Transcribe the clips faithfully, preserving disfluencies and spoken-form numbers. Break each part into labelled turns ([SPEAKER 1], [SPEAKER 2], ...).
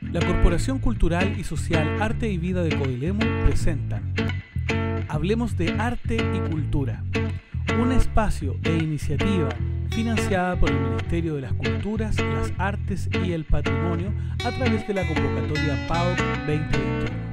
[SPEAKER 1] La Corporación Cultural y Social Arte y Vida de Coilemu presentan Hablemos de Arte y Cultura, un espacio e iniciativa financiada por el Ministerio de las Culturas, las Artes y el Patrimonio a través de la convocatoria P A O C veinte veintiuno.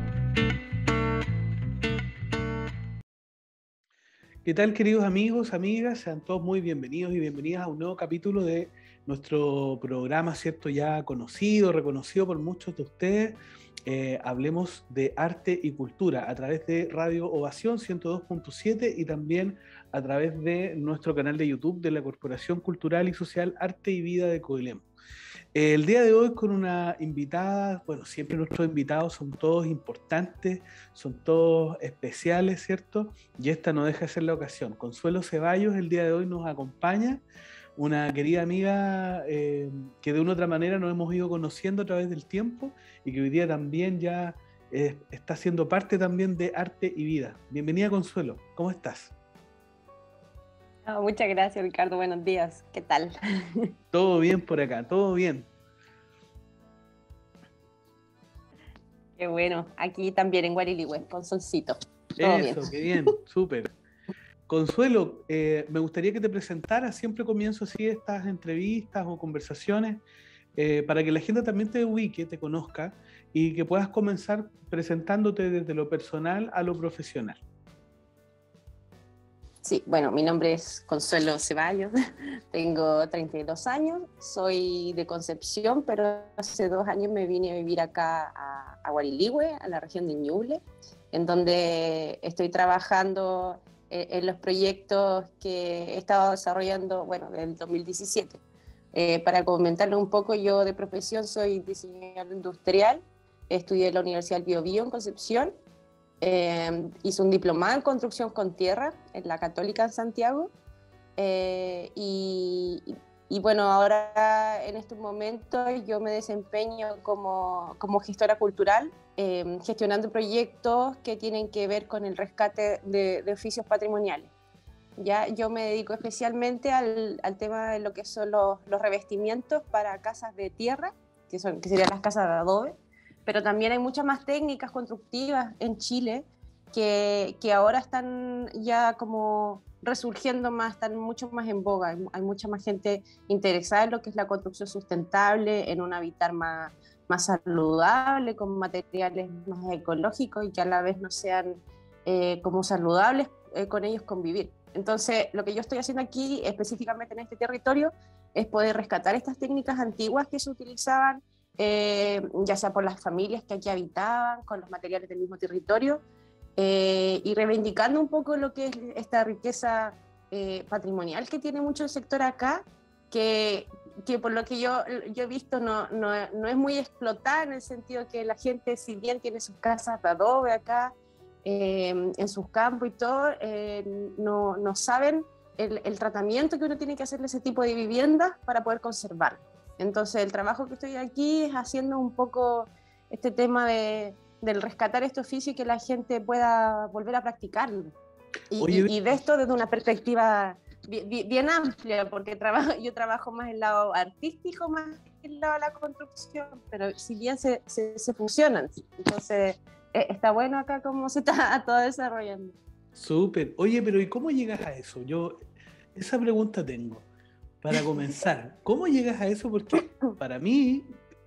[SPEAKER 1] ¿Qué tal, queridos amigos, amigas? Sean todos muy bienvenidos y bienvenidas a un nuevo capítulo de nuestro programa, ¿cierto? Ya conocido, reconocido por muchos de ustedes. Eh, hablemos de arte y cultura a través de Radio Ovación ciento dos punto siete y también a través de nuestro canal de YouTube de la Corporación Cultural y Social Arte y Vida de Coilemu. El día de hoy con una invitada, bueno, siempre nuestros invitados son todos importantes, son todos especiales, ¿cierto? Y esta no deja de ser la ocasión. Consuelo Ceballos el día de hoy nos acompaña, una querida amiga eh, que de una u otra manera nos hemos ido conociendo a través del tiempo y que hoy día también ya eh, está siendo parte también de Arte y Vida. Bienvenida, Consuelo, ¿cómo estás?
[SPEAKER 2] Oh, muchas gracias, Ricardo. Buenos días. ¿Qué tal?
[SPEAKER 1] Todo bien por acá, todo bien.
[SPEAKER 2] Qué bueno. Aquí también en Guariligüe, con solcito. Todo
[SPEAKER 1] Eso,
[SPEAKER 2] bien.
[SPEAKER 1] qué bien, súper. Consuelo, eh, me gustaría que te presentaras. Siempre comienzo así estas entrevistas o conversaciones eh, para que la gente también te ubique, te conozca y que puedas comenzar presentándote desde lo personal a lo profesional.
[SPEAKER 2] Sí, bueno, mi nombre es Consuelo Ceballos, tengo treinta y dos años, soy de Concepción, pero hace dos años me vine a vivir acá a, a Guariligüe, a la región de Ñuble, en donde estoy trabajando en, en los proyectos que he estado desarrollando, bueno, desde el dos mil diecisiete. Eh, para comentarle un poco, yo de profesión soy diseñador industrial, estudié en la Universidad del Biobío en Concepción. Eh, hice un diplomado en construcción con tierra en la Católica en Santiago eh, y, y bueno, ahora en estos momentos yo me desempeño como, como gestora cultural, eh, gestionando proyectos que tienen que ver con el rescate de, de oficios patrimoniales. Ya, yo me dedico especialmente al, al tema de lo que son los, los revestimientos para casas de tierra, que, son, que serían las casas de adobe, pero también hay muchas más técnicas constructivas en Chile que, que ahora están ya como resurgiendo más, están mucho más en boga. Hay, hay mucha más gente interesada en lo que es la construcción sustentable, en un hábitat más, más saludable, con materiales más ecológicos y que a la vez no sean eh, como saludables eh, con ellos convivir. Entonces, lo que yo estoy haciendo aquí, específicamente en este territorio, es poder rescatar estas técnicas antiguas que se utilizaban, Eh, ya sea por las familias que aquí habitaban, con los materiales del mismo territorio, eh, y reivindicando un poco lo que es esta riqueza eh, patrimonial que tiene mucho el sector acá, que, que por lo que yo, yo he visto no, no, no es muy explotada, en el sentido que la gente, si bien tiene sus casas de adobe acá, eh, en sus campos y todo, eh, no, no saben el, el tratamiento que uno tiene que hacerle a ese tipo de viviendas para poder conservarlo. Entonces el trabajo que estoy aquí es haciendo un poco este tema de, del rescatar este oficio y que la gente pueda volver a practicarlo. Y,
[SPEAKER 1] Oye,
[SPEAKER 2] y, y de esto desde una perspectiva bien, bien amplia, porque trabajo, yo trabajo más en el lado artístico, más que en el lado de la construcción, pero si bien se, se, se fusionan. Entonces eh, está bueno acá cómo se está todo desarrollando.
[SPEAKER 1] súper. Oye, pero ¿y cómo llegas a eso? Yo esa pregunta tengo. Para comenzar, ¿cómo llegas a eso? Porque para mí,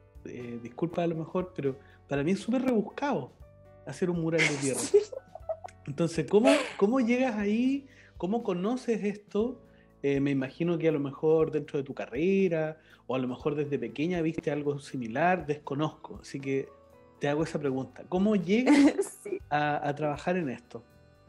[SPEAKER 1] eh, disculpa a lo mejor, pero para mí es súper rebuscado hacer un mural de tierra. Entonces, ¿cómo, cómo llegas ahí? ¿Cómo conoces esto? Eh, me imagino que a lo mejor dentro de tu carrera o a lo mejor desde pequeña viste algo similar, desconozco. Así que te hago esa pregunta. ¿Cómo llegas
[SPEAKER 2] Sí.
[SPEAKER 1] a, a trabajar en esto?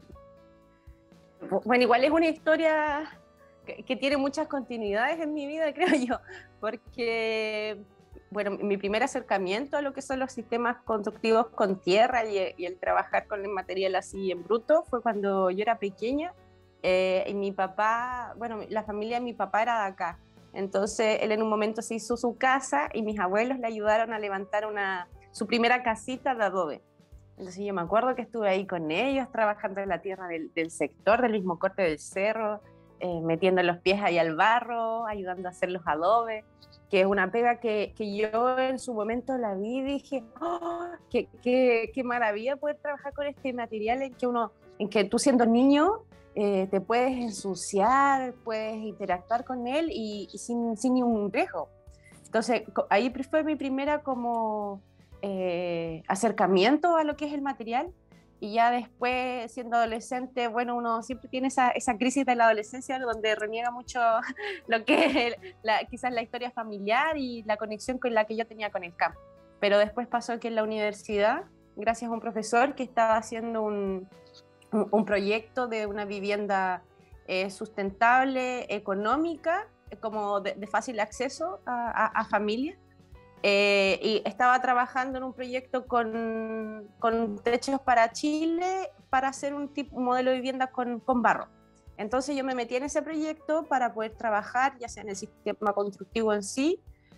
[SPEAKER 2] Bueno, igual es una historia que, que tiene muchas continuidades en mi vida, creo yo, porque, bueno, mi primer acercamiento a lo que son los sistemas constructivos con tierra y, y el trabajar con el material así en bruto fue cuando yo era pequeña, eh, y mi papá, bueno, la familia de mi papá era de acá, entonces él en un momento se hizo su casa y mis abuelos le ayudaron a levantar una, su primera casita de adobe. Entonces yo me acuerdo que estuve ahí con ellos, trabajando en la tierra del, del sector, del mismo corte del cerro, eh, metiendo los pies ahí al barro, ayudando a hacer los adobes. que es una pega que, que yo en su momento la vi y dije, oh, qué, qué, qué maravilla poder trabajar con este material en que, uno, en que tú siendo niño eh, te puedes ensuciar, puedes interactuar con él y, y sin, sin ningún riesgo. Entonces ahí fue mi primera como eh, acercamiento a lo que es el material. Y ya después, siendo adolescente, bueno, uno siempre tiene esa, esa crisis de la adolescencia donde reniega mucho lo que es la, quizás la historia familiar y la conexión con la que yo tenía con el campo. Pero después pasó que en la universidad, gracias a un profesor que estaba haciendo un, un, un proyecto de una vivienda eh, sustentable, económica, como de, de fácil acceso a, a, a familias, Eh, y estaba trabajando en un proyecto con, con Techos para Chile para hacer un, tipo, un modelo de vivienda con, con barro. Entonces yo me metí en ese proyecto para poder trabajar ya sea en el sistema constructivo en sí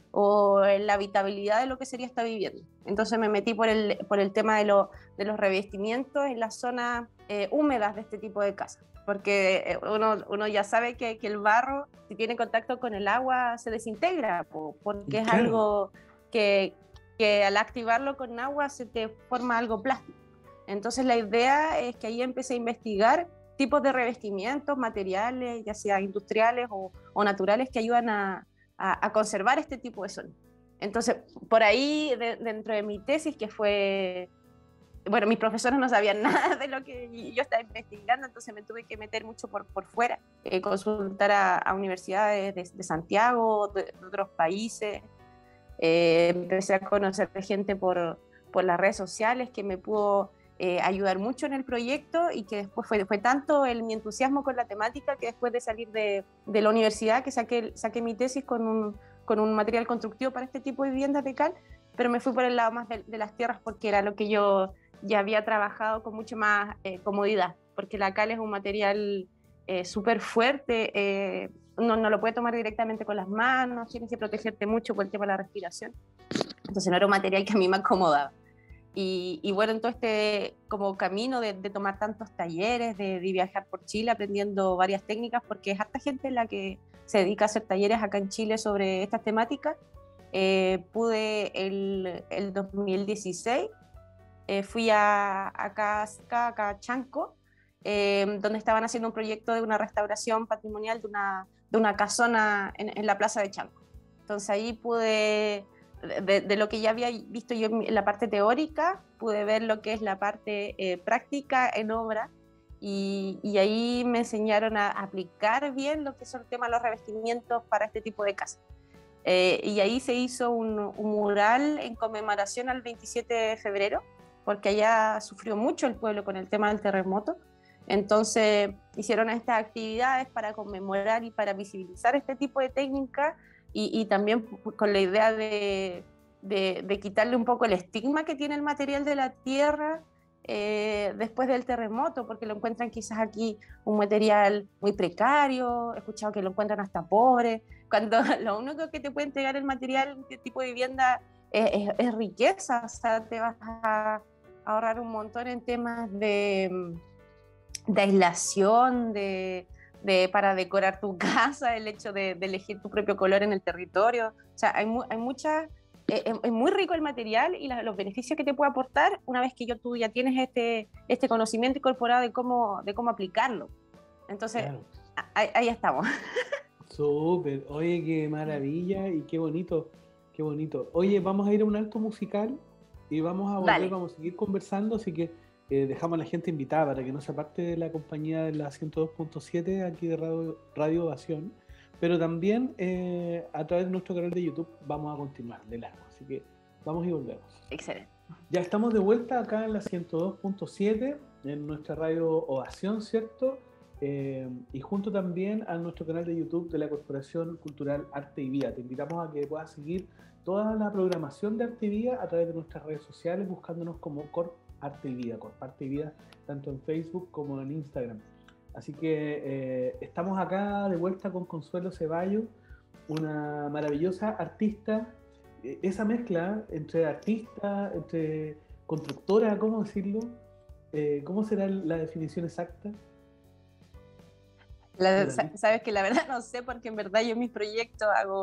[SPEAKER 2] o en la habitabilidad de lo que sería esta vivienda. Entonces me metí por el, por el tema de, lo, de los revestimientos en las zonas eh, húmedas de este tipo de casas, porque uno, uno ya sabe que, que el barro, si tiene contacto con el agua, se desintegra, porque es
[SPEAKER 1] claro.
[SPEAKER 2] algo que, que al activarlo con agua se te forma algo plástico. Entonces la idea es que ahí empecé a investigar tipos de revestimientos, materiales, ya sea industriales o, o naturales, que ayudan a, a, a conservar este tipo de zonas. Entonces, por ahí, de, dentro de mi tesis, que fue... Bueno, mis profesores no sabían nada de lo que yo estaba investigando, entonces me tuve que meter mucho por, por fuera, eh, consultar a, a universidades de, de Santiago, de, de otros países. Eh, empecé a conocer gente por, por las redes sociales que me pudo eh, ayudar mucho en el proyecto y que después fue, fue tanto el, mi entusiasmo con la temática que después de salir de, de la universidad que saqué, saqué mi tesis con un, con un material constructivo para este tipo de viviendas de cal, pero me fui por el lado más de, de las tierras porque era lo que yo ya había trabajado con mucho más eh, comodidad, porque la cal es un material eh, súper fuerte, eh, no, no lo puedes tomar directamente con las manos, tienes que protegerte mucho por el tema de la respiración, entonces no era un material que a mí me acomodaba. Y, y bueno, en todo este como camino de, de tomar tantos talleres, de, de viajar por Chile aprendiendo varias técnicas, porque es harta gente la que se dedica a hacer talleres acá en Chile sobre estas temáticas, eh, pude el, el dos mil dieciséis, eh, fui a, a, Casca, a Cachanco, eh, donde estaban haciendo un proyecto de una restauración patrimonial de una, de una casona en, en la plaza de Chanco. Entonces ahí pude... De, de lo que ya había visto yo en la parte teórica, pude ver lo que es la parte eh, práctica en obra y, y ahí me enseñaron a aplicar bien lo que son el tema de los revestimientos para este tipo de casas. Eh, y ahí se hizo un, un mural en conmemoración al veintisiete de febrero, porque allá sufrió mucho el pueblo con el tema del terremoto. Entonces hicieron estas actividades para conmemorar y para visibilizar este tipo de técnicas. Y, y también con la idea de, de, de quitarle un poco el estigma que tiene el material de la tierra eh, después del terremoto, porque lo encuentran quizás aquí un material muy precario, he escuchado que lo encuentran hasta pobre, cuando lo único que te puede entregar el material de tipo de vivienda es, es, es riqueza, o sea, te vas a ahorrar un montón en temas de, de aislación, de... De, para decorar tu casa, el hecho de, de elegir tu propio color en el territorio. O sea, hay, mu hay muchas, eh, es muy rico el material y la, los beneficios que te puede aportar una vez que yo, tú ya tienes este, este conocimiento incorporado de cómo, de cómo aplicarlo. Entonces, claro. ahí, ahí estamos.
[SPEAKER 1] Súper, oye, qué maravilla y qué bonito, qué bonito. Oye, vamos a ir a un alto musical y vamos a volver, Dale. vamos a seguir conversando, así que Eh, dejamos a la gente invitada para que no se aparte de la compañía de la ciento dos punto siete aquí de Radio, Radio Ovación, pero también eh, a través de nuestro canal de YouTube vamos a continuar de largo, así que vamos y volvemos.
[SPEAKER 2] Excelente.
[SPEAKER 1] Ya estamos de vuelta acá en la ciento dos punto siete, en nuestra Radio Ovación, ¿cierto? Eh, y junto también a nuestro canal de YouTube de la Corporación Cultural Arte y Vida. Te invitamos a que puedas seguir toda la programación de Arte y Vida a través de nuestras redes sociales, buscándonos como Corp Arte y Vida, Corp Arte y Vida, tanto en Facebook como en Instagram. Así que eh, estamos acá de vuelta con Consuelo Ceballos, una maravillosa artista, eh, esa mezcla entre artista, entre constructora, ¿cómo decirlo? Eh, ¿Cómo será la definición exacta?
[SPEAKER 2] La, sabes que la verdad no sé, porque en verdad yo en mis proyectos hago,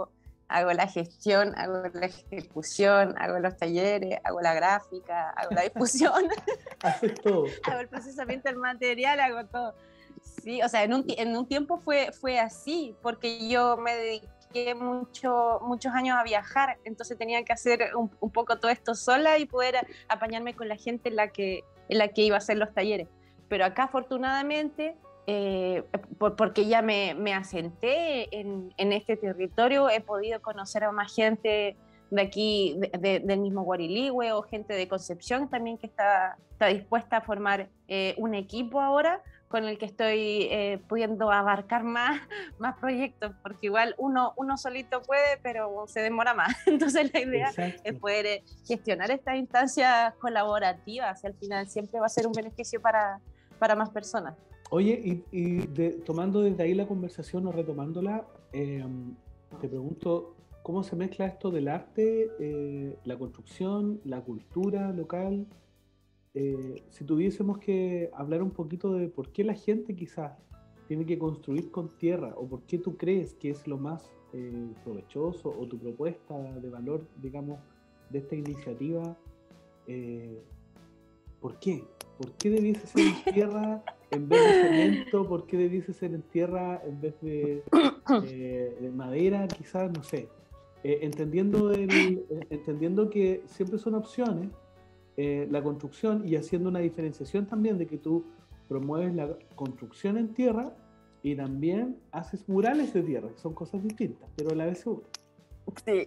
[SPEAKER 2] hago la gestión, hago la ejecución, hago los talleres, hago la gráfica, hago la difusión.
[SPEAKER 1] Haces todo.
[SPEAKER 2] Hago el procesamiento del material, hago todo. Sí, o sea, en un, en un tiempo fue, fue así, porque yo me dediqué mucho, muchos años a viajar, entonces tenía que hacer un, un poco todo esto sola y poder apañarme con la gente en la que, en la que iba a hacer los talleres. Pero acá, afortunadamente, eh, por, porque ya me, me asenté en, en este territorio, he podido conocer a más gente de aquí, de, de, del mismo Guariligüe, o gente de Concepción también que está, está dispuesta a formar eh, un equipo ahora con el que estoy eh, pudiendo abarcar más, más proyectos, porque igual uno, uno solito puede, pero se demora más. Entonces la idea Exacto. es poder eh, gestionar estas instancias colaborativas y al final siempre va a ser un beneficio para, para más personas.
[SPEAKER 1] Oye, y, y de, tomando desde ahí la conversación o retomándola, eh, te pregunto, ¿cómo se mezcla esto del arte, eh, la construcción, la cultura local? Eh, si tuviésemos que hablar un poquito de por qué la gente quizás tiene que construir con tierra, o por qué tú crees que es lo más eh, provechoso, o tu propuesta de valor, digamos, de esta iniciativa, eh, ¿por qué? ¿Por qué debiese ser en tierra en vez de cemento? ¿Por qué debiese ser en tierra en vez de, eh, de madera, quizás? No sé. Eh, entendiendo, el, eh, entendiendo que siempre son opciones, eh, la construcción, y haciendo una diferenciación también de que tú promueves la construcción en tierra y también haces murales de tierra, que son cosas distintas, pero a la vez seguras.
[SPEAKER 2] Sí.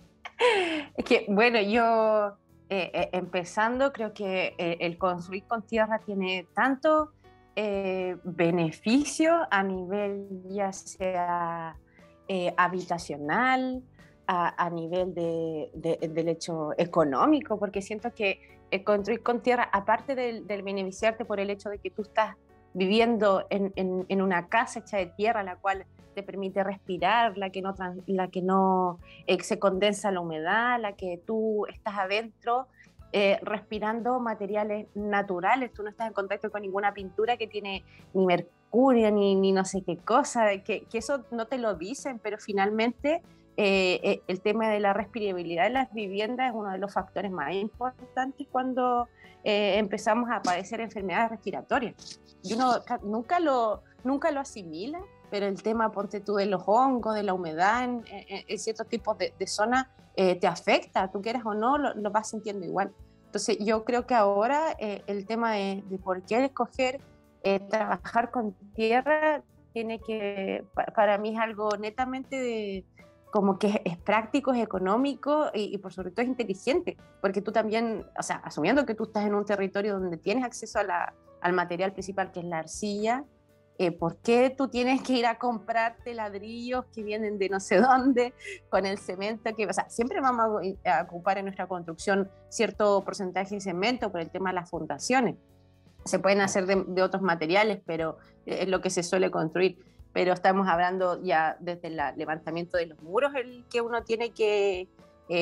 [SPEAKER 2] Es que, bueno, yo eh, eh, empezando, creo que eh, el construir con tierra tiene tanto eh, beneficio a nivel ya sea eh, habitacional, a, a nivel de, de, del hecho económico, porque siento que el construir con tierra, aparte del, del beneficiarte por el hecho de que tú estás viviendo en, en, en una casa hecha de tierra, la cual te permite respirar, la que no, la que no eh, se condensa la humedad, la que tú estás adentro eh, respirando materiales naturales, tú no estás en contacto con ninguna pintura que tiene ni mercurio, ni, ni no sé qué cosa, que, que eso no te lo dicen, pero finalmente eh, el tema de la respirabilidad de las viviendas es uno de los factores más importantes cuando eh, empezamos a padecer enfermedades respiratorias. Y uno nunca lo, nunca lo asimila, pero el tema, ponte tú, de los hongos, de la humedad en, en, en ciertos tipos de, de zonas, eh, te afecta, tú quieras o no, lo, lo vas sintiendo igual. Entonces yo creo que ahora eh, el tema de, de por qué escoger eh, trabajar con tierra, tiene que, para mí es algo netamente de, como que es, es práctico, es económico y, y por sobre todo es inteligente, porque tú también, o sea, asumiendo que tú estás en un territorio donde tienes acceso a la, al material principal que es la arcilla, Eh, ¿por qué tú tienes que ir a comprarte ladrillos que vienen de no sé dónde con el cemento? Que, o sea, siempre vamos a, a ocupar en nuestra construcción cierto porcentaje de cemento por el tema de las fundaciones. Se pueden hacer de, de otros materiales, pero es lo que se suele construir. Pero estamos hablando ya desde el levantamiento de los muros, el que uno tiene que,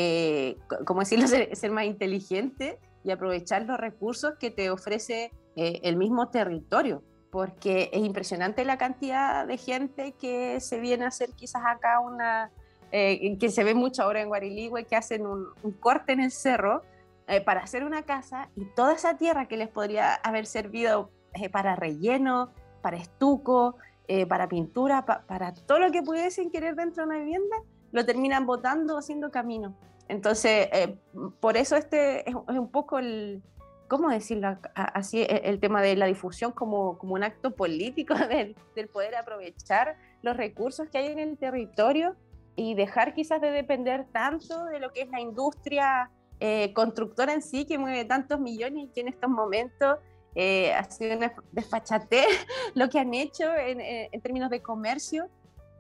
[SPEAKER 2] eh, ¿cómo decirlo?, ser, ser más inteligente y aprovechar los recursos que te ofrece eh, el mismo territorio. Porque es impresionante la cantidad de gente que se viene a hacer quizás acá una, eh, que se ve mucho ahora en Guariligüe, que hacen un, un corte en el cerro eh, para hacer una casa, y toda esa tierra que les podría haber servido eh, para relleno, para estuco, eh, para pintura, pa, para todo lo que pudiesen querer dentro de una vivienda, lo terminan botando haciendo camino. Entonces, eh, por eso este es, es un poco el... ¿cómo decirlo así? El tema de la difusión como, como un acto político del, del poder aprovechar los recursos que hay en el territorio y dejar quizás de depender tanto de lo que es la industria eh, constructora en sí, que mueve tantos millones y que en estos momentos eh, ha sido una desfachatez lo que han hecho en, en términos de comercio.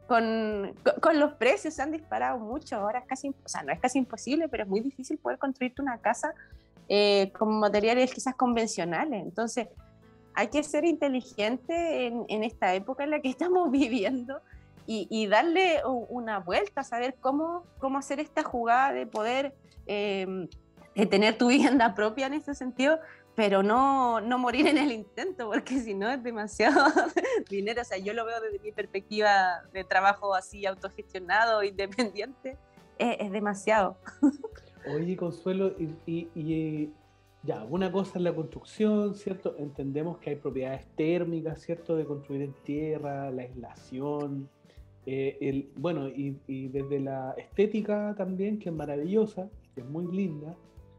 [SPEAKER 2] Con, con los precios se han disparado mucho, ahora es casi, o sea, no es casi imposible, pero es muy difícil poder construirte una casa Eh, con materiales quizás convencionales. Entonces hay que ser inteligente en, en esta época en la que estamos viviendo y, y darle una vuelta, saber cómo, cómo hacer esta jugada de poder eh, de tener tu vivienda propia en ese sentido, pero no, no morir en el intento, porque si no es demasiado dinero. O sea, yo lo veo desde mi perspectiva de trabajo así autogestionado, independiente, es, es demasiado.
[SPEAKER 1] Oye, Consuelo, y, y, y ya, una cosa es la construcción, ¿cierto? Entendemos que hay propiedades térmicas, ¿cierto? De construir en tierra, la aislación, eh, el, bueno, y, y desde la estética también, que es maravillosa, que es muy linda,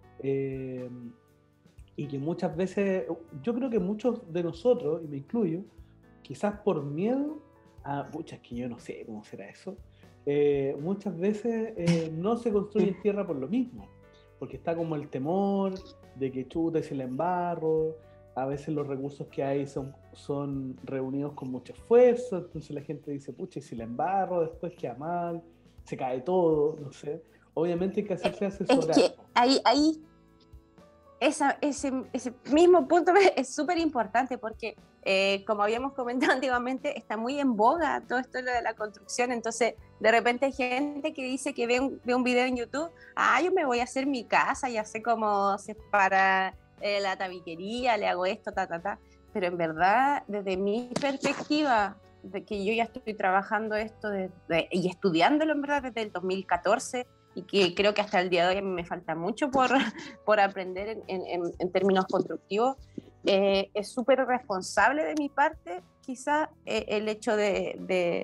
[SPEAKER 1] eh, y que muchas veces, yo creo que muchos de nosotros, y me incluyo, quizás por miedo a, pucha, es que yo no sé cómo será eso, eh, muchas veces eh, no se construye en tierra por lo mismo, porque está como el temor de que chuta y se la embarro, a veces los recursos que hay son, son reunidos con mucho esfuerzo, entonces la gente dice, pucha, y si la embarro, después queda mal, se cae todo, no sé. Obviamente hay que hacerse
[SPEAKER 2] Es
[SPEAKER 1] asesorar.
[SPEAKER 2] que ahí, ahí esa, ese, ese mismo punto es súper importante porque, eh, como habíamos comentado antiguamente, está muy en boga todo esto de la construcción. Entonces, de repente hay gente que dice que ve un, ve un video en YouTube, ah, yo me voy a hacer mi casa, ya sé cómo se para eh, la tabiquería, le hago esto, ta, ta, ta. Pero en verdad, desde mi perspectiva, de que yo ya estoy trabajando esto de, de, y estudiándolo en verdad desde el dos mil catorce, y que creo que hasta el día de hoy me falta mucho por, por aprender en, en, en términos constructivos, eh, es súper responsable de mi parte quizá eh, el hecho de, de,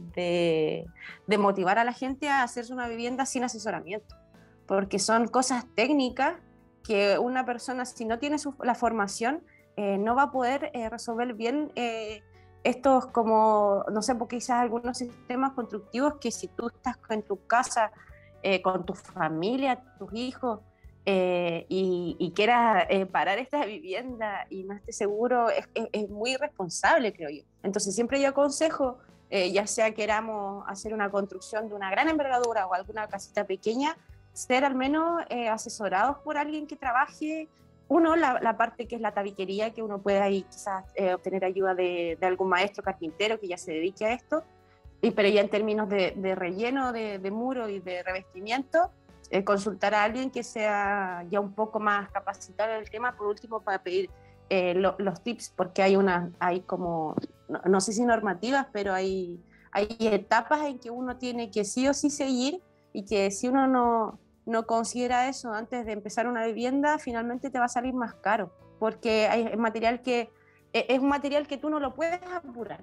[SPEAKER 2] de, de motivar a la gente a hacerse una vivienda sin asesoramiento, porque son cosas técnicas que una persona, si no tiene su, la formación, eh, no va a poder eh, resolver bien eh, estos como, no sé, porque quizás algunos sistemas constructivos que si tú estás en tu casa Eh, con tu familia, tus hijos, eh, y, y quieras eh, parar esta vivienda y no estés seguro, es, es, es muy irresponsable, creo yo. Entonces siempre yo aconsejo, eh, ya sea queramos hacer una construcción de una gran envergadura o alguna casita pequeña, ser al menos eh, asesorados por alguien que trabaje, uno, la, la parte que es la tabiquería, que uno puede ahí quizás eh, obtener ayuda de, de algún maestro carpintero que ya se dedique a esto. Y, pero ya en términos de, de relleno de, de muro y de revestimiento, eh, consultar a alguien que sea ya un poco más capacitado en el tema, por último, para pedir eh, lo, los tips, porque hay una, hay como, no, no sé si normativas, pero hay, hay etapas en que uno tiene que sí o sí seguir, y que si uno no, no considera eso antes de empezar una vivienda, finalmente te va a salir más caro, porque hay material que, es un material que tú no lo puedes apurar.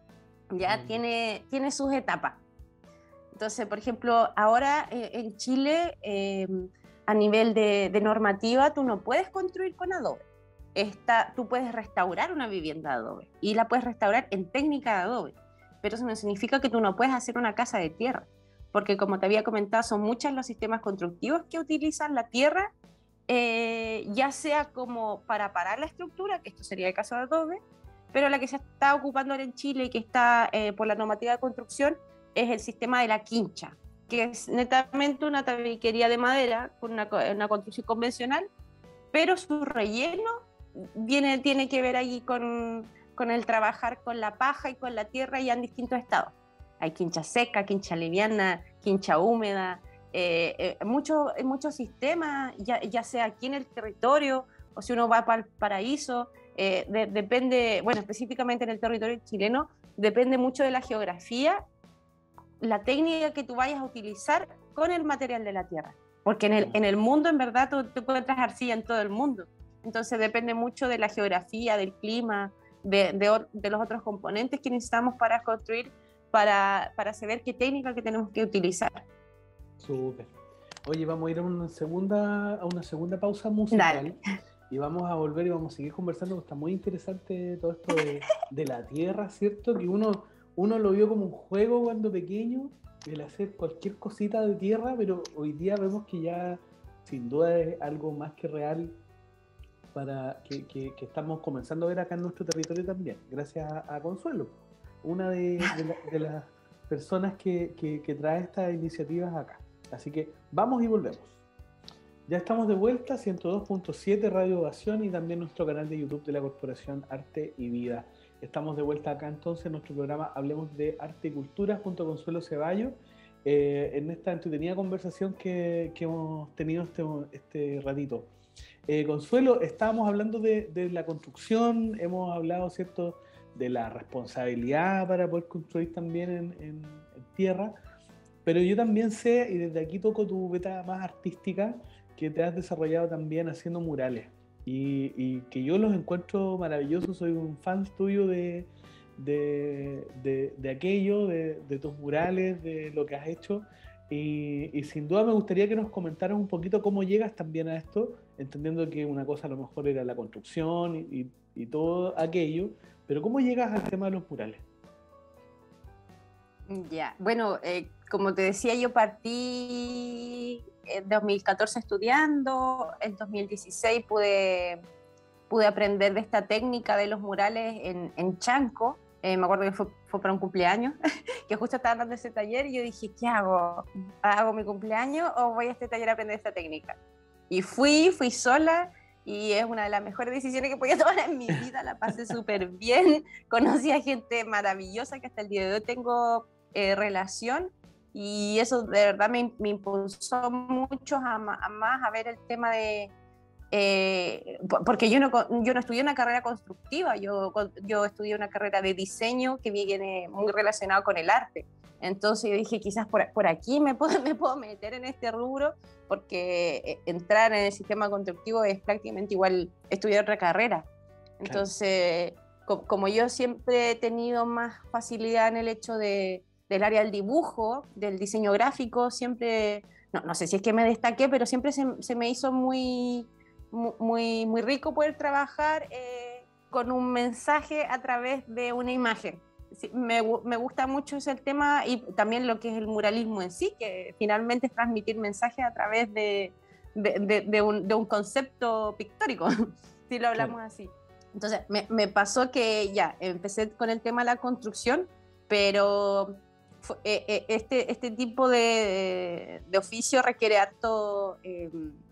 [SPEAKER 2] Ya mm. tiene, tiene sus etapas. Entonces, por ejemplo, ahora eh, en Chile, eh, a nivel de, de normativa, tú no puedes construir con adobe. Esta, tú puedes restaurar una vivienda de adobe y la puedes restaurar en técnica de adobe, pero eso no significa que tú no puedes hacer una casa de tierra, porque como te había comentado, son muchos los sistemas constructivos que utilizan la tierra, eh, ya sea como para parar la estructura, que esto sería el caso de adobe, pero la que se está ocupando ahora en Chile y que está eh, por la normativa de construcción es el sistema de la quincha, que es netamente una tabiquería de madera con una, una construcción convencional, pero su relleno viene, tiene que ver ahí con, con el trabajar con la paja y con la tierra ya en distintos estados. Hay quincha seca, quincha liviana, quincha húmeda, eh, eh, muchos muchos sistemas, ya, ya sea aquí en el territorio o si uno va para el paraíso. Eh, de, depende, bueno, específicamente en el territorio chileno, depende mucho de la geografía, la técnica que tú vayas a utilizar con el material de la tierra, porque en el, en el mundo, en verdad, tú, tú encuentras arcilla en todo el mundo, entonces depende mucho de la geografía, del clima, de, de, de los otros componentes que necesitamos para construir, para, para saber qué técnica que tenemos que utilizar.
[SPEAKER 1] Súper. Oye, vamos a ir a una segunda, a una segunda pausa musical.
[SPEAKER 2] Dale.
[SPEAKER 1] Y vamos a volver y vamos a seguir conversando, porque está muy interesante todo esto de, de la tierra, ¿cierto? Que uno, uno lo vio como un juego cuando pequeño, el hacer cualquier cosita de tierra, pero hoy día vemos que ya sin duda es algo más que real para que, que, que estamos comenzando a ver acá en nuestro territorio también, gracias a, a Consuelo, una de, de, la, de las personas que, que, que trae estas iniciativas acá. Así que vamos y volvemos. Ya estamos de vuelta, ciento dos punto siete Radio Ovación y también nuestro canal de YouTube de la Corporación Arte y Vida. Estamos de vuelta acá entonces en nuestro programa Hablemos de Arte y Cultura junto a Consuelo Ceballos, eh, en esta entretenida conversación que, que hemos tenido este, este ratito. Eh, Consuelo, estábamos hablando de, de la construcción, hemos hablado, ¿cierto?, de la responsabilidad para poder construir también en, en, en tierra. pero yo también sé, y desde aquí toco tu beta más artística, que te has desarrollado también haciendo murales. Y, y que yo los encuentro maravillosos, soy un fan tuyo de, de, de, de aquello, de, de tus murales, de lo que has hecho. Y, y sin duda me gustaría que nos comentaras un poquito cómo llegas también a esto, entendiendo que una cosa a lo mejor era la construcción y, y, y todo aquello, pero cómo llegas al tema de los murales.
[SPEAKER 2] Ya, bueno, eh, como te decía, yo partí en dos mil catorce estudiando, en dos mil dieciséis pude, pude aprender de esta técnica de los murales en, en Chanco. Eh, me acuerdo que fue, fue para un cumpleaños, que justo estaba dando ese taller y yo dije, ¿qué hago? ¿Hago mi cumpleaños o voy a este taller a aprender esta técnica? Y fui, fui sola y es una de las mejores decisiones que podía tomar en mi vida, la pasé súper bien, conocí a gente maravillosa que hasta el día de hoy tengo eh, relación y eso de verdad me, me impulsó mucho a, a más a ver el tema de... Eh, porque yo no, yo no estudié una carrera constructiva, yo, yo estudié una carrera de diseño que viene muy relacionado con el arte. Entonces yo dije, quizás por, por aquí me puedo, me puedo meter en este rubro, porque entrar en el sistema constructivo es prácticamente igual estudiar otra carrera. Entonces, claro. co como yo siempre he tenido más facilidad en el hecho de, del área del dibujo, del diseño gráfico, siempre, no, no sé si es que me destaqué, pero siempre se, se me hizo muy... Muy, muy rico poder trabajar eh, con un mensaje a través de una imagen. Sí, me, me gusta mucho ese tema y también lo que es el muralismo en sí, que finalmente es transmitir mensajes a través de, de, de, de, un, de un concepto pictórico, si lo hablamos claro. así. Entonces, me, me pasó que ya, empecé con el tema de la construcción, pero fue, eh, este, este tipo de, de oficio requiere harto... Eh,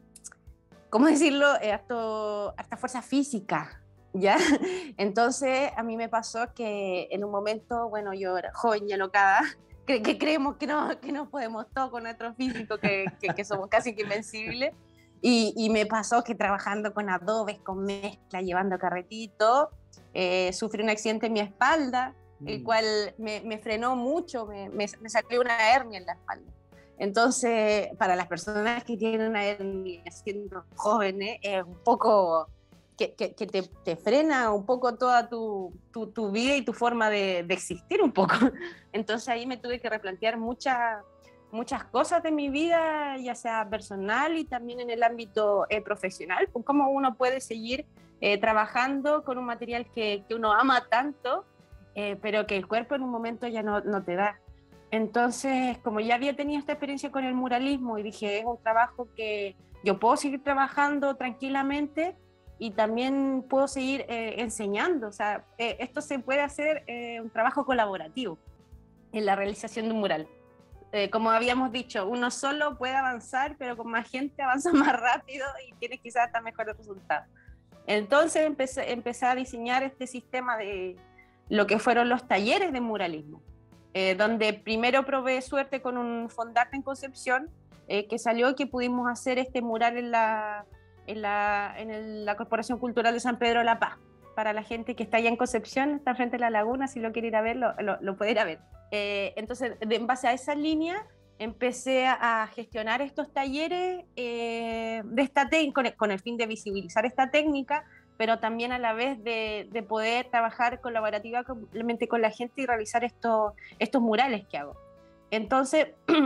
[SPEAKER 2] ¿cómo decirlo? Harto, harta fuerza física, ¿ya? Entonces, a mí me pasó que en un momento, bueno, yo era joven y alocada, que, que creemos que no, que no podemos todo con nuestro físico, que, que, que somos casi que invencibles, y, y me pasó que trabajando con adobes, con mezcla, llevando carretito, eh, sufrí un accidente en mi espalda, mm. el cual me, me frenó mucho, me, me, me salió una hernia en la espalda. Entonces, para las personas que tienen una hernia siendo jóvenes, es un poco que, que, que te, te frena un poco toda tu, tu, tu vida y tu forma de, de existir un poco. Entonces ahí me tuve que replantear muchas muchas cosas de mi vida, ya sea personal y también en el ámbito eh, profesional, cómo uno puede seguir eh, trabajando con un material que, que uno ama tanto, eh, pero que el cuerpo en un momento ya no, no te da. Entonces, como ya había tenido esta experiencia con el muralismo y dije, es un trabajo que yo puedo seguir trabajando tranquilamente y también puedo seguir eh, enseñando. O sea, eh, esto se puede hacer eh, un trabajo colaborativo en la realización de un mural. Eh, como habíamos dicho, uno solo puede avanzar, pero con más gente avanza más rápido y tiene quizás hasta mejores resultados. Entonces empecé, empecé a diseñar este sistema de lo que fueron los talleres de muralismo. Eh, donde primero probé suerte con un fondarte en Concepción, eh, que salió que pudimos hacer este mural en la, en, la, en el, la Corporación Cultural de San Pedro de la Paz. Para la gente que está allá en Concepción, está frente a la laguna, si lo quiere ir a ver, lo, lo, lo puede ir a ver. Eh, entonces, de, en base a esa línea, empecé a gestionar estos talleres eh, de esta con, el, con el fin de visibilizar esta técnica, pero también a la vez de, de poder trabajar colaborativamente con la gente y realizar estos, estos murales que hago. Entonces,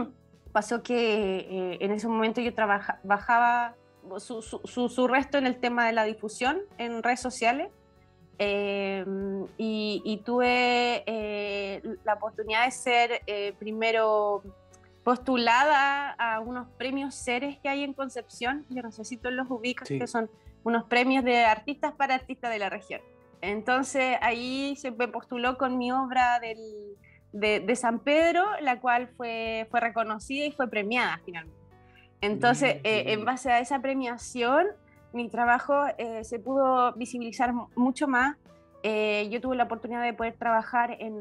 [SPEAKER 2] pasó que eh, en ese momento yo trabaja, bajaba su, su, su, su resto en el tema de la difusión en redes sociales eh, y, y tuve eh, la oportunidad de ser eh, primero postulada a unos premios Ceres que hay en Concepción, yo no sé si tú los ubicas, sí. que son unos premios de artistas para artistas de la región. Entonces ahí se me postuló con mi obra del, de, de San Pedro, la cual fue, fue reconocida y fue premiada finalmente. Entonces, eh, en base a esa premiación, mi trabajo eh, se pudo visibilizar mucho más. Eh, yo tuve la oportunidad de poder trabajar en,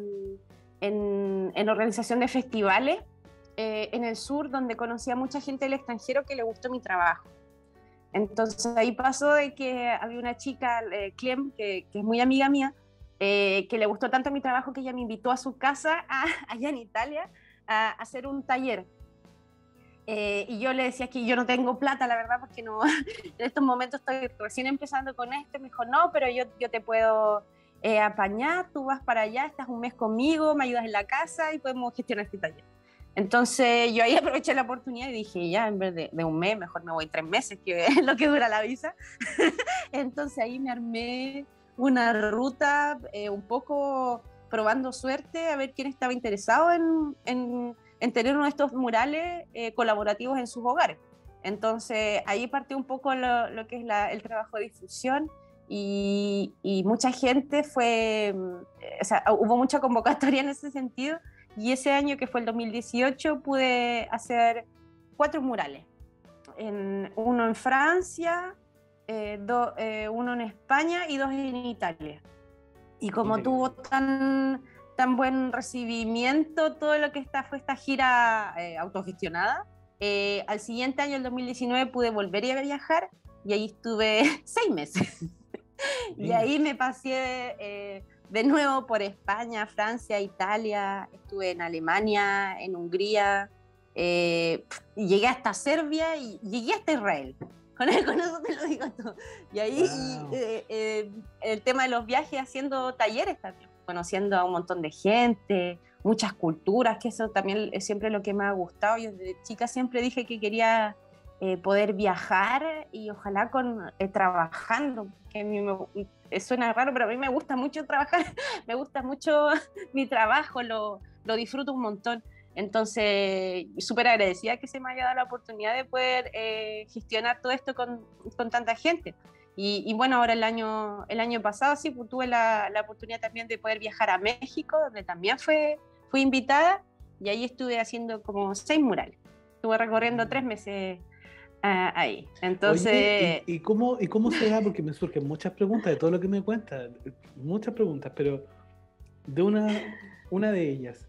[SPEAKER 2] en, en organización de festivales eh, en el sur, donde conocí a mucha gente del extranjero que le gustó mi trabajo. Entonces ahí pasó de que había una chica, eh, Clem, que, que es muy amiga mía, eh, que le gustó tanto mi trabajo que ella me invitó a su casa a, allá en Italia a, a hacer un taller. Eh, y yo le decía que yo no tengo plata, la verdad, porque no, en estos momentos estoy recién empezando con esto. Me dijo, no, pero yo, yo te puedo eh, apañar, tú vas para allá, estás un mes conmigo, me ayudas en la casa y podemos gestionar este taller. Entonces yo ahí aproveché la oportunidad y dije, ya, en vez de, de un mes, mejor me voy tres meses, que es lo que dura la visa. Entonces ahí me armé una ruta eh, un poco probando suerte, a ver quién estaba interesado en... en en tener uno de estos murales eh, colaborativos en sus hogares. Entonces, ahí partió un poco lo, lo que es la, el trabajo de difusión y, y mucha gente fue, eh, o sea, hubo mucha convocatoria en ese sentido y ese año, que fue el dos mil dieciocho, pude hacer cuatro murales. En, uno en Francia, eh, do, eh, uno en España y dos en Italia. Y como tuvo tan... tan buen recibimiento, todo lo que está, fue esta gira eh, autogestionada. Eh, al siguiente año, el dos mil diecinueve, pude volver a viajar y ahí estuve seis meses. Y ahí me pasé eh, de nuevo por España, Francia, Italia, estuve en Alemania, en Hungría, eh, y llegué hasta Serbia y llegué hasta Israel. Con, el, con eso te lo digo todo. Y ahí wow. eh, eh, el tema de los viajes, haciendo talleres también, conociendo a un montón de gente, muchas culturas, que eso también es siempre lo que me ha gustado. Yo desde chica siempre dije que quería eh, poder viajar y ojalá con, eh, trabajando, que a mí me, suena raro, pero a mí me gusta mucho trabajar, me gusta mucho mi trabajo, lo, lo disfruto un montón. Entonces, súper agradecida que se me haya dado la oportunidad de poder eh, gestionar todo esto con, con tanta gente. Y, y bueno, ahora el año, el año pasado sí, pues, tuve la, la oportunidad también de poder viajar a México, donde también fue, fui invitada, y ahí estuve haciendo como seis murales. Estuve recorriendo tres meses uh, ahí. Entonces...
[SPEAKER 1] Oye, ¿y, y, cómo, ¿y cómo se da? Porque me surgen muchas preguntas de todo lo que me cuentas, muchas preguntas, pero de una, una de ellas.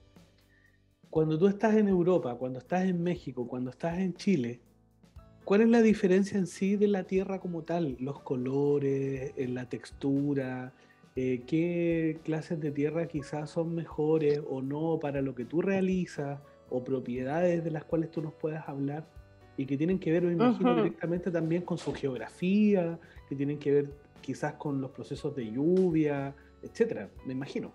[SPEAKER 1] Cuando tú estás en Europa, cuando estás en México, cuando estás en Chile, ¿cuál es la diferencia en sí de la tierra como tal? Los colores, la textura, eh, qué clases de tierra quizás son mejores o no para lo que tú realizas, o propiedades de las cuales tú nos puedas hablar y que tienen que ver, me imagino, uh-huh. directamente también con su geografía, que tienen que ver quizás con los procesos de lluvia, etcétera, me imagino.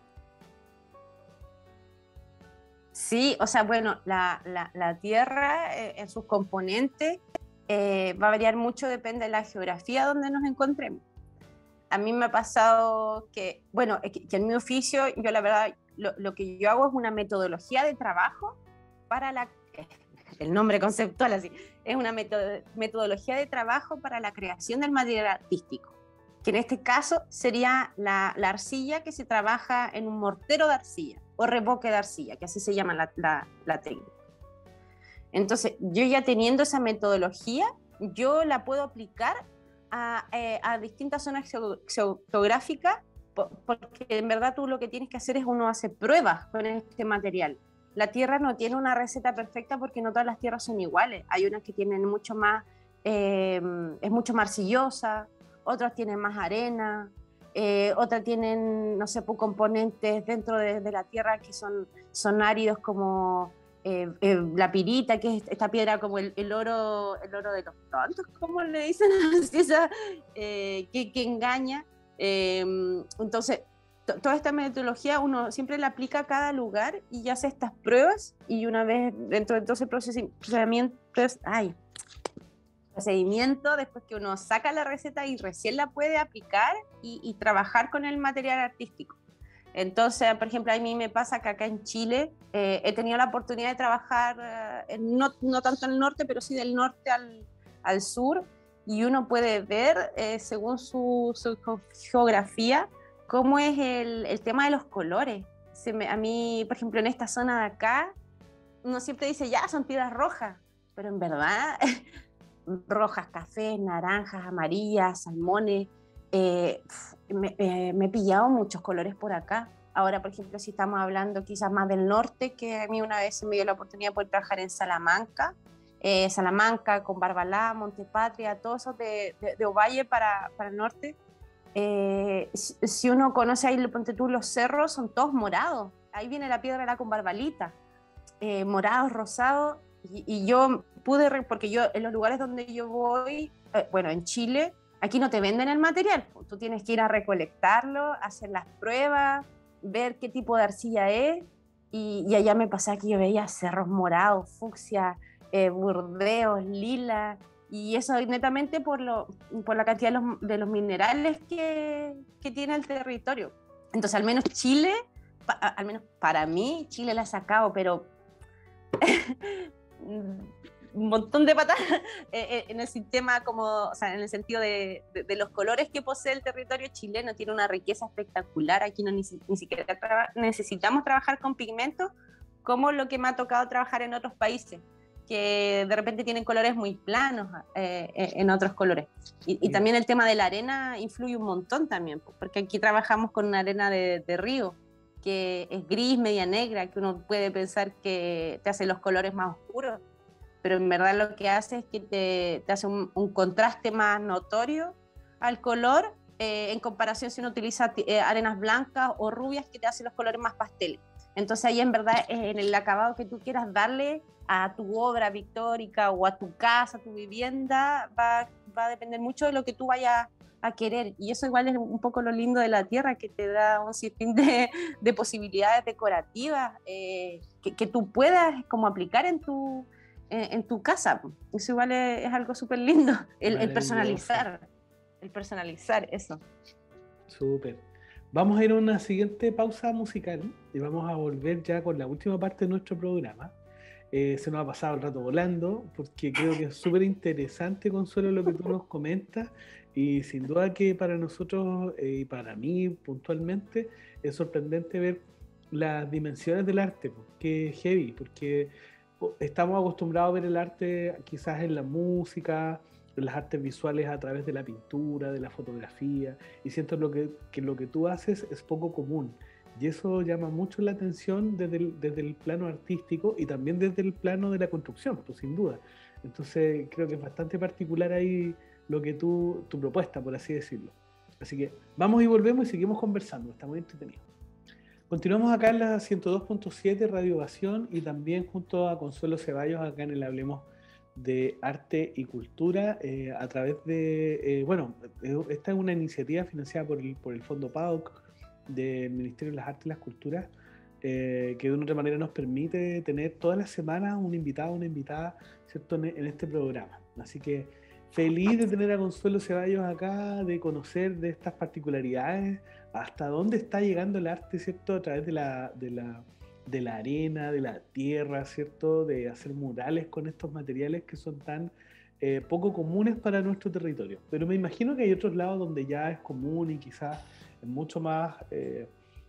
[SPEAKER 2] Sí, o sea, bueno, la, la, la tierra eh, en sus componentes eh, va a variar mucho, depende de la geografía donde nos encontremos. A mí me ha pasado que, bueno, que, que en mi oficio, yo la verdad, lo, lo que yo hago es una metodología de trabajo para la, el nombre conceptual así, es una metod, metodología de trabajo para la creación del material artístico, que en este caso sería la, la arcilla que se trabaja en un mortero de arcilla, o reboque de arcilla, que así se llama la, la, la técnica. Entonces, yo ya teniendo esa metodología, yo la puedo aplicar a, eh, a distintas zonas geográficas, porque en verdad tú lo que tienes que hacer es uno hace pruebas con este material. La tierra no tiene una receta perfecta porque no todas las tierras son iguales. Hay unas que tienen mucho más, eh, es mucho más arcillosa, otras tienen más arena, Eh, otras tienen, no sé, pues, componentes dentro de, de la tierra que son, son áridos como eh, eh, la pirita, que es esta piedra como el, el oro el oro de los tontos, ¿cómo le dicen? Esa, eh, que, que engaña. Eh, entonces, to, toda esta metodología uno siempre la aplica a cada lugar y hace estas pruebas, y una vez dentro de todo ese procesamiento, ay, procedimiento, después que uno saca la receta y recién la puede aplicar y, y trabajar con el material artístico. Entonces, por ejemplo, a mí me pasa que acá en Chile eh, he tenido la oportunidad de trabajar, eh, en, no, no tanto en el norte, pero sí del norte al, al sur, y uno puede ver, eh, según su, su geografía, cómo es el, el tema de los colores. Se me, a mí, por ejemplo, en esta zona de acá, uno siempre dice, ya, son piedras rojas, pero en verdad... rojas, cafés, naranjas, amarillas, salmones. Eh, me, eh, me he pillado muchos colores por acá. Ahora, por ejemplo, si estamos hablando quizás más del norte, que a mí una vez me dio la oportunidad de poder trabajar en Salamanca, eh, Salamanca, con Barbalá, Montepatria, todos esos de, de, de Ovalle para, para el norte. Eh, si, si uno conoce ahí, ponte tú, los cerros son todos morados. Ahí viene la piedra la con Barbalita. eh, morados, rosados, y, y yo pude, re, porque yo en los lugares donde yo voy, eh, bueno, en Chile, aquí no te venden el material, tú tienes que ir a recolectarlo, hacer las pruebas, ver qué tipo de arcilla es, y, y allá me pasaba que yo veía cerros morados, fucsia, eh, burdeos, lila, y eso netamente por, lo, por la cantidad de los, de los minerales que, que tiene el territorio. Entonces, al menos Chile, pa, al menos para mí, Chile la ha sacado, pero un montón de patas en el sistema, como, o sea, en el sentido de, de, de los colores que posee el territorio chileno. Tiene una riqueza espectacular. Aquí no ni, ni siquiera tra necesitamos trabajar con pigmentos, como lo que me ha tocado trabajar en otros países, que de repente tienen colores muy planos eh, en otros colores. Y, y también el tema de la arena influye un montón también, porque aquí trabajamos con una arena de, de río, que es gris, media negra, que uno puede pensar que te hace los colores más oscuros, pero en verdad lo que hace es que te, te hace un, un contraste más notorio al color, eh, en comparación si uno utiliza eh, arenas blancas o rubias, que te hacen los colores más pasteles. Entonces ahí en verdad, en el acabado que tú quieras darle a tu obra pictórica o a tu casa, a tu vivienda, va, va a depender mucho de lo que tú vayas a querer. Y eso igual es un poco lo lindo de la tierra, que te da un sinfín de, de posibilidades decorativas eh, que, que tú puedas como aplicar en tu, en, en tu casa. Eso igual es, es algo súper lindo, el, el personalizar, el personalizar eso.
[SPEAKER 1] Súper. Vamos a ir a una siguiente pausa musical y vamos a volver ya con la última parte de nuestro programa. Eh, se nos ha pasado el rato volando, porque creo que es súper interesante, Consuelo, lo que tú nos comentas, y sin duda que para nosotros eh, y para mí puntualmente es sorprendente ver las dimensiones del arte, que es heavy, porque estamos acostumbrados a ver el arte quizás en la música, en las artes visuales a través de la pintura, de la fotografía, y siento lo que, que lo que tú haces es poco común. Y eso llama mucho la atención desde el, desde el plano artístico y también desde el plano de la construcción, pues sin duda. Entonces creo que es bastante particular ahí lo que tú, tu propuesta, por así decirlo. Así que vamos y volvemos y seguimos conversando, está muy entretenido. Continuamos acá en la ciento dos punto siete Radio Ovación y también junto a Consuelo Ceballos acá en el Hablemos de Arte y Cultura eh, a través de, eh, bueno, esta es una iniciativa financiada por el, por el Fondo P A D O C del Ministerio de las Artes y las Culturas, eh, que de una otra manera nos permite tener todas las semanas un invitado, una invitada, ¿cierto?, en, en este programa. Así que feliz de tener a Consuelo Ceballos acá, de conocer de estas particularidades, hasta dónde está llegando el arte, ¿cierto?, a través de la, de la, de la arena, de la tierra, ¿cierto?, de hacer murales con estos materiales que son tan eh, poco comunes para nuestro territorio. Pero me imagino que hay otros lados donde ya es común y quizás es mucho más, eh,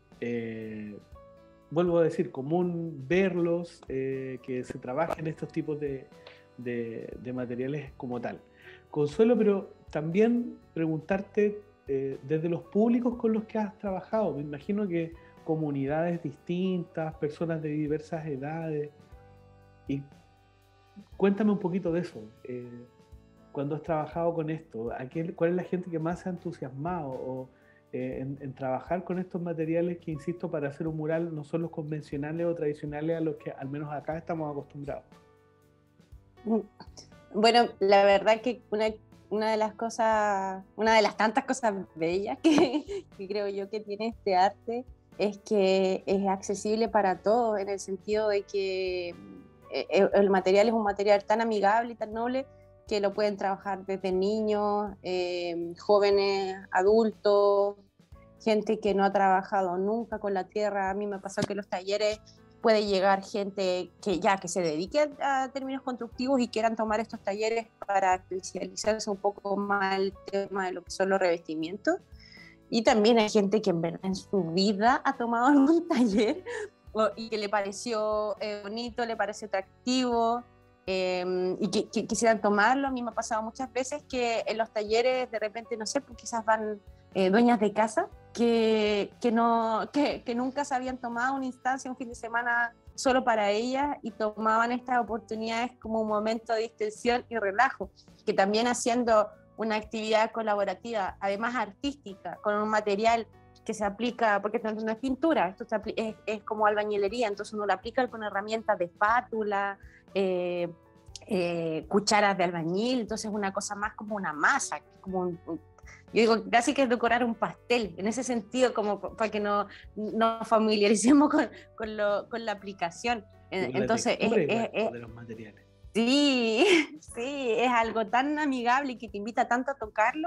[SPEAKER 1] eh, vuelvo a decir, común verlos, eh, que se trabajen estos tipos de, de, de materiales como tal. Consuelo, pero también preguntarte eh, desde los públicos con los que has trabajado, me imagino que comunidades distintas, personas de diversas edades, y cuéntame un poquito de eso. Eh, cuando has trabajado con esto, ¿a quién, ¿cuál es la gente que más se ha entusiasmado o, eh, en, en trabajar con estos materiales que, insisto, para hacer un mural no son los convencionales o tradicionales a los que al menos acá estamos acostumbrados?
[SPEAKER 2] Bueno, la verdad que una, una de las cosas, una de las tantas cosas bellas que, que creo yo que tiene este arte es que es accesible para todos, en el sentido de que el material es un material tan amigable y tan noble que lo pueden trabajar desde niños, eh, jóvenes, adultos, gente que no ha trabajado nunca con la tierra. A mí me pasó que en los talleres puede llegar gente que ya que se dedique a, a términos constructivos y quieran tomar estos talleres para especializarse un poco más en el tema de lo que son los revestimientos. Y también hay gente que en verdad en su vida ha tomado algún taller y que le pareció eh, bonito, le pareció atractivo, eh, y que, que quisieran tomarlo. A mí me ha pasado muchas veces que en los talleres de repente, no sé, pues quizás van eh, dueñas de casa que, que, no, que, que nunca se habían tomado una instancia, un fin de semana solo para ellas, y tomaban estas oportunidades como un momento de distensión y relajo, que también haciendo una actividad colaborativa, además artística, con un material que se aplica, porque esto no es pintura, esto se apli- es, es como albañilería, entonces uno lo aplica con herramientas de espátula, eh, eh, cucharas de albañil, entonces es una cosa más como una masa, como un, un, yo digo, casi que es decorar un pastel, en ese sentido, como para que no nos familiaricemos con, con, lo, con la aplicación.
[SPEAKER 1] Y con
[SPEAKER 2] Entonces,
[SPEAKER 1] la textura
[SPEAKER 2] es,
[SPEAKER 1] igual,
[SPEAKER 2] es,
[SPEAKER 1] de los materiales.
[SPEAKER 2] sí, sí, es algo tan amigable y que te invita tanto a tocarlo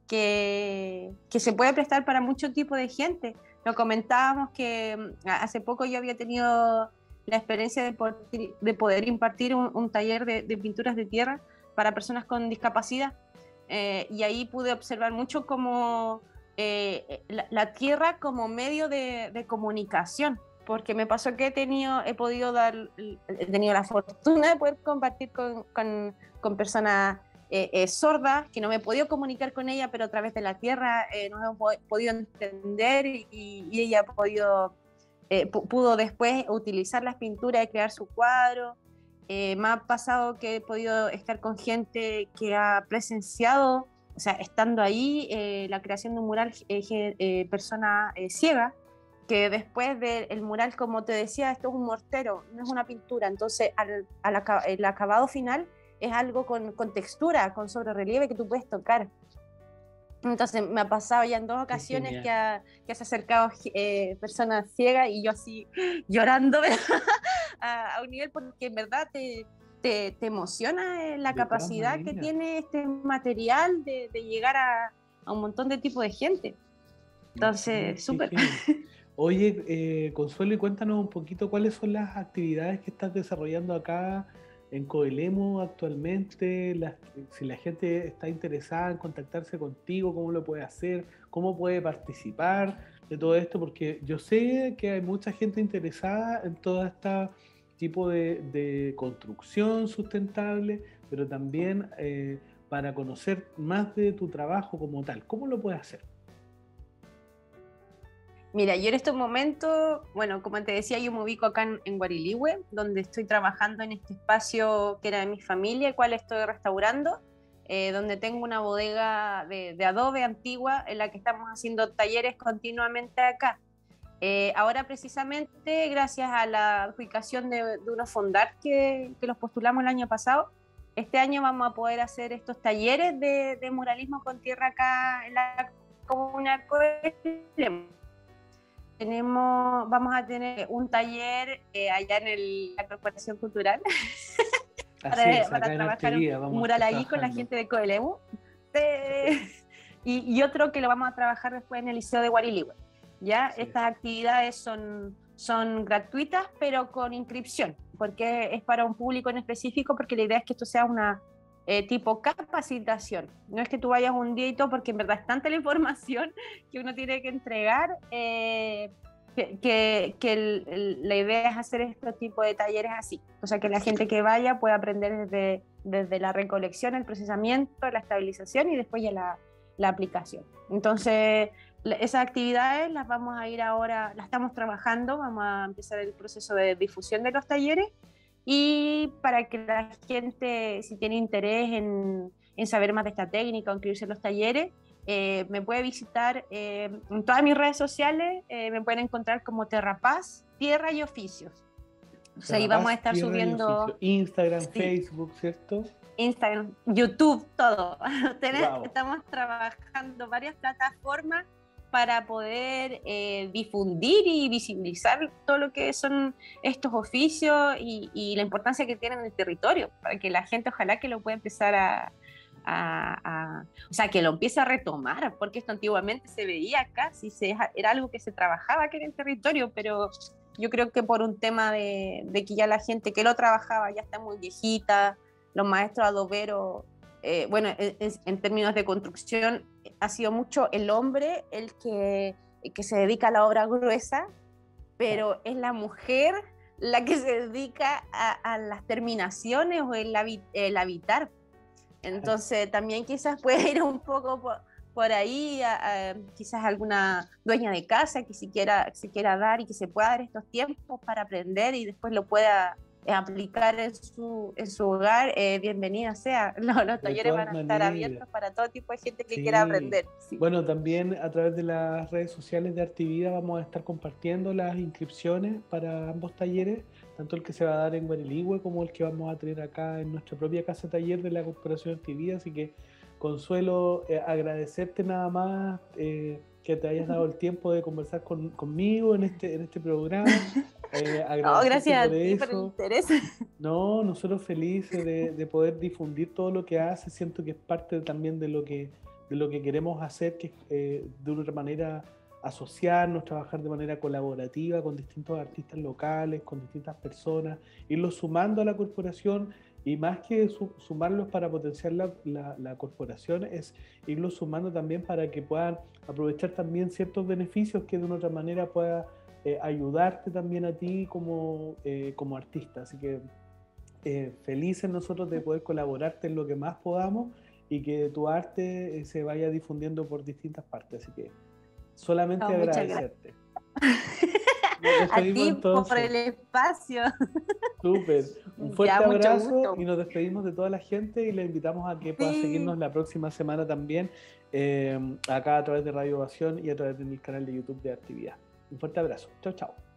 [SPEAKER 2] que, que se puede prestar para mucho tipo de gente. Lo comentábamos que hace poco yo había tenido la experiencia de poder, de poder impartir un, un taller de, de pinturas de tierra para personas con discapacidad. Eh, y ahí pude observar mucho como eh, la, la tierra como medio de, de comunicación, porque me pasó que he tenido, he podido dar, he tenido la fortuna de poder compartir con, con, con personas eh, eh, sordas, que no me he podido comunicar con ella, pero a través de la tierra eh, nos hemos podido entender y, y ella ha podido, eh, pudo después utilizar las pinturas y crear su cuadro. Eh, me ha pasado que he podido estar con gente que ha presenciado, o sea, estando ahí, eh, la creación de un mural, eh, eh, persona eh, ciega, que después del mural, como te decía, esto es un mortero, no es una pintura, entonces al, al, el acabado final es algo con, con textura, con sobrerelieve que tú puedes tocar. Entonces me ha pasado ya en dos ocasiones que, ha, que se ha acercado eh, personas ciegas y yo así llorando a, a un nivel porque en verdad te, te, te emociona eh, la
[SPEAKER 1] De
[SPEAKER 2] capacidad que tiene este material de, de llegar a, a un montón de tipo de gente. Entonces, súper.
[SPEAKER 1] Oye, eh, Consuelo, y cuéntanos un poquito cuáles son las actividades que estás desarrollando acá en Coelemu actualmente, las, si la gente está interesada en contactarse contigo, cómo lo puede hacer, cómo puede participar de todo esto, porque yo sé que hay mucha gente interesada en todo este tipo de, de construcción sustentable, pero también eh, para conocer más de tu trabajo como tal. ¿Cómo lo puede hacer?
[SPEAKER 2] Mira, yo en estos momentos, bueno, como te decía, yo me ubico acá en, en Guariligüe, donde estoy trabajando en este espacio que era de mi familia, el cual estoy restaurando, eh, donde tengo una bodega de, de adobe antigua en la que estamos haciendo talleres continuamente acá. Eh, ahora precisamente, gracias a la adjudicación de, de unos fondar que, que los postulamos el año pasado, este año vamos a poder hacer estos talleres de, de muralismo con tierra acá en la comuna de Coelemu. Tenemos, vamos a tener un taller eh, allá en el, la Corporación Cultural para,
[SPEAKER 1] Así es,
[SPEAKER 2] para trabajar
[SPEAKER 1] día,
[SPEAKER 2] un mural allí con la gente de Coelemu. Eh, y, y otro que lo vamos a trabajar después en el Liceo de Guariligüe. ¿Ya? Sí. Estas actividades son, son gratuitas, pero con inscripción, porque es para un público en específico, porque la idea es que esto sea una eh, tipo capacitación. No es que tú vayas un día y todo, porque en verdad es tanta la información que uno tiene que entregar, eh, que, que, que el, el, la idea es hacer este tipo de talleres así. O sea, que la gente que vaya pueda aprender desde, desde la recolección, el procesamiento, la estabilización y después ya la, la aplicación. Entonces, esas actividades las vamos a ir ahora, las estamos trabajando, vamos a empezar el proceso de difusión de los talleres y para que la gente, si tiene interés en, en saber más de esta técnica o inscribirse en los talleres, eh, me puede visitar eh, en todas mis redes sociales, eh, me pueden encontrar como Terrapaz, Tierra y Oficios. O sea, ahí vamos a estar subiendo
[SPEAKER 1] Instagram, sí. Facebook, ¿cierto?
[SPEAKER 2] Instagram, YouTube, todo. Wow. Estamos trabajando varias plataformas para poder eh, difundir y visibilizar todo lo que son estos oficios y, y la importancia que tienen en el territorio, para que la gente ojalá que lo pueda empezar a, a, a o sea, que lo empiece a retomar, porque esto antiguamente se veía acá, si se, era algo que se trabajaba aquí en el territorio, pero yo creo que por un tema de, de que ya la gente que lo trabajaba ya está muy viejita, los maestros adoberos, eh, bueno, en, en términos de construcción, ha sido mucho el hombre el que, el que se dedica a la obra gruesa, pero es la mujer la que se dedica a, a las terminaciones o el, el habitar. Entonces también quizás puede ir un poco por, por ahí, a, a, quizás alguna dueña de casa que si quiera, si quiera dar y que se pueda dar estos tiempos para aprender y después lo pueda eh, aplicar en su, en su hogar, eh, bienvenida sea. Los, los talleres van a estar abiertos para todo tipo de gente que
[SPEAKER 1] sí.
[SPEAKER 2] quiera aprender. Sí.
[SPEAKER 1] Bueno, también a través de las redes sociales de Artivida vamos a estar compartiendo las inscripciones para ambos talleres, tanto el que se va a dar en Guariligüe como el que vamos a tener acá en nuestra propia casa taller de la Corporación Artivida. Así que, Consuelo, eh, agradecerte nada más eh, que te hayas dado el tiempo de conversar con, conmigo en este, en este programa. Eh,
[SPEAKER 2] no, gracias
[SPEAKER 1] por
[SPEAKER 2] a ti
[SPEAKER 1] eso.
[SPEAKER 2] por el interés.
[SPEAKER 1] No, nosotros felices de, de poder difundir todo lo que hace. Siento que es parte también de lo que, de lo que queremos hacer, que es eh, de una manera asociarnos, trabajar de manera colaborativa con distintos artistas locales, con distintas personas, irlos sumando a la corporación. Y más que su, sumarlos para potenciar la, la, la corporación, es irlos sumando también para que puedan aprovechar también ciertos beneficios que de una otra manera pueda eh, ayudarte también a ti como, eh, como artista. Así que eh, felices nosotros de poder colaborarte en lo que más podamos y que tu arte eh, se vaya difundiendo por distintas partes. Así que solamente no, agradecerte.
[SPEAKER 2] A ti entonces. Por el espacio.
[SPEAKER 1] Súper. Un fuerte ya, abrazo y nos despedimos de toda la gente y le invitamos a que pueda sí. seguirnos la próxima semana también eh, acá a través de Radio Ovación y a través de mi canal de YouTube de Artivida. Un fuerte abrazo. Chao, chao.